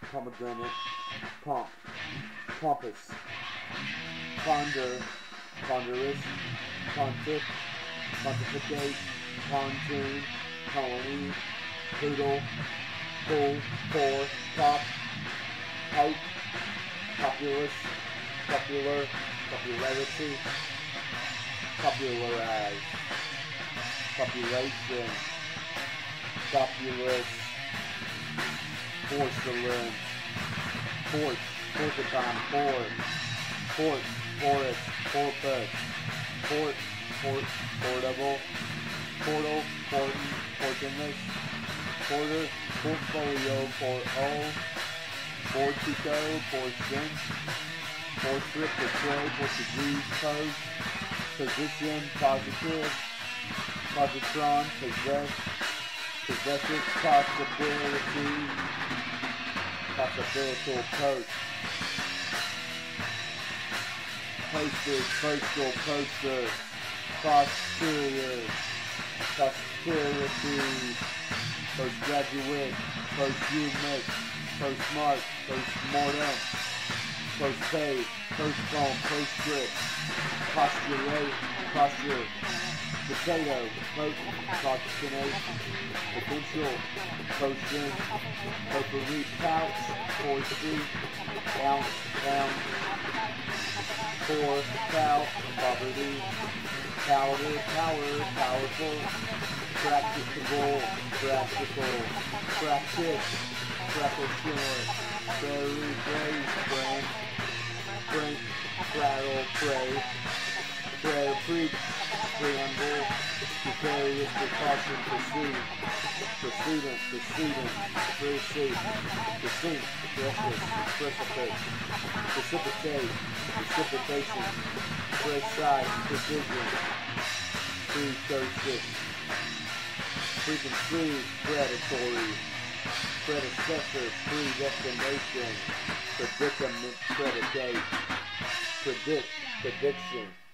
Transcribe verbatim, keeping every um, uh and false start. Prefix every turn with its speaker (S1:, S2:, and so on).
S1: pomegranate, pomp, pompous, ponder, ponderous, pontiff, pontificate, pontoon, colony, poodle, pull, pour, pop, pipe, populous, popular, popularity, popularize, population, populous, porcelain, porch, porcupine, port, port, forest, porpoise, port, port, portable, portal, porton, portionless, porter, portfolio, port-o, portico, portion, portrait, portray, Portuguese, post, position, positive, positron, possess, possessive, possibility, possibilital, post, postage, postal, poster, posterior, posterity, postgraduate, posthumous, postmark, postmortem, postpaid, postpone, postscript, postulate, posture, potato, post, postinate, potential, potion, potpourri, pouch, forestry, bounce, pound, pour, cow, poverty, powder, power, powerful, practicable, practical, practice, practitioner, prairie, brave, brand, frank, prattle, pray, prayer, preach, preamble, precarious, precaution, proceed, precedent, precedent, proceed, precede, precious, precipice, precipitate, precipitation, precise, precision, precursor, preconceived, predatory, predecessor, predestination, predicament, predicate, predict, prediction.